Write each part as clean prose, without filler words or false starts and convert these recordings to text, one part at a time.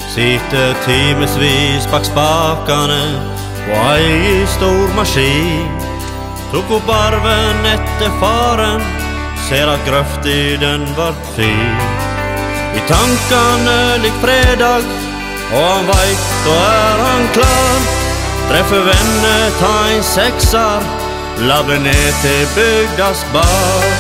Sitter timesvis bak spakene på ei stor maskin. Tok opp arven etter faren, ser at grøfta den var fin. I tankene lik fredag, og han veit, da han klar. Treffer venner, ta en seksar, labber ned til bygdas bar.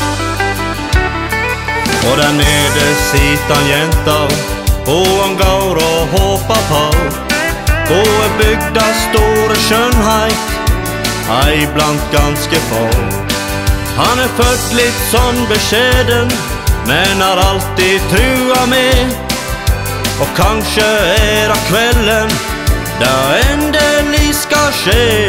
Og der nede sitter han jenta, og han går og håper på. Og er bygdas store skjønnheit, ei blant ganske få. Han er født litt sånn beskjeden, men har alltid trua med. Og kanskje er det kvelden da endelig skal skje.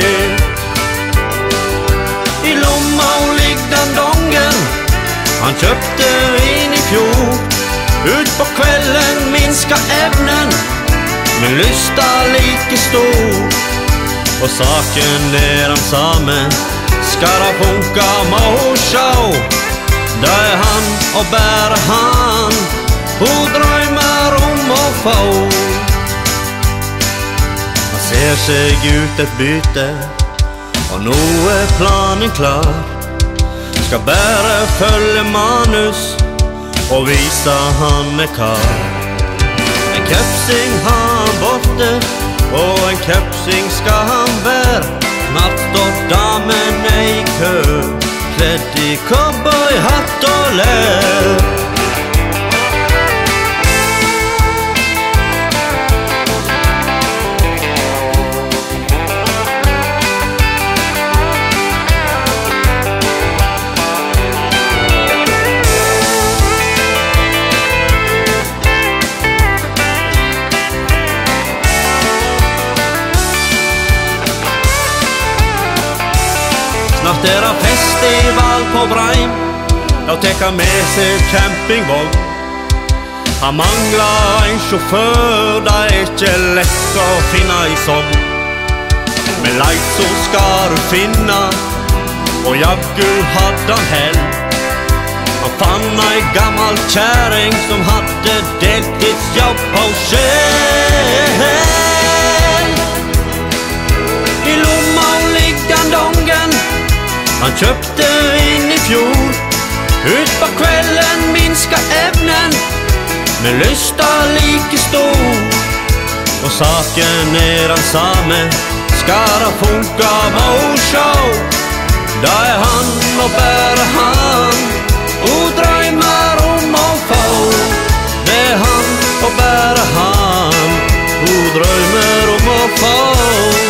I lomma og ligger den dongen han kjøpte inn i fjor. Ut på kvelden minska evnen, men lysta like stor. Og saken er den samme, skal det funka må hun sjå. Da er han og bare han, hun drømmer om å få. Han ser seg ut et bytte, og nå er planen klar. Skal bare følge manus og vise han er kar. En kepsing har han borte, og en kepsing skal han være. Natt står damene i kø, kledd i cowboyhatt og lær. Snart er det festival på Breim, da tek han med seg campingvogn. Han mangler en sjåfør, det er ikke lett å finne i Sogn. Men leit så skal du finne, og jaggu hadde han hell. Han fann ei gammel kjæring som hadde deltidsjobb på Skjell. I lomma ligger den dongen han kjøpte inn i fjor. Ut på kvelden minska evnen, men lysta like stor. Og saken er den samme, skal det funka må hun sjå. Da er han og bare han, hun drømmer om å få. Det er han og bare han, hun drømmer om å få.